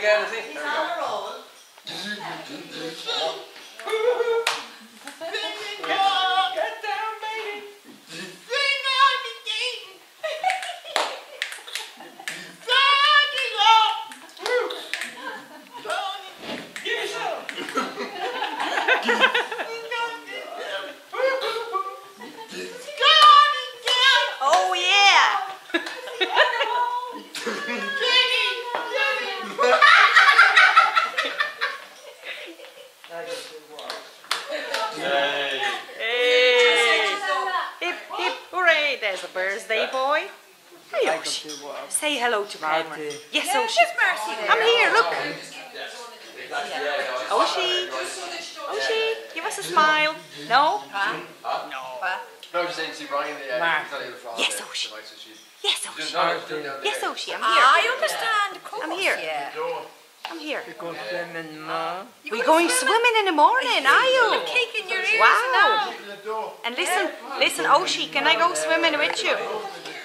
again, is he? He's on a roll. Get down, baby. Give me some. Oh yeah! Hey. Hey! Hip hip hooray! There's a birthday boy. Hey Oshi, say hello to camera. Yes, Oshi. I'm here. Look. Oshi, Oshi, give us a smile. No? No, just saying, see Brian. Yes, Oshi. Yes, Oshi. No, Yes, Oshi. I'm I here. understand, of course. I'm here. Yeah. I'm here. You We're going swimming in the morning, are you? Cake in your ears Wow. now. And listen, Oshi, can I go swimming with you?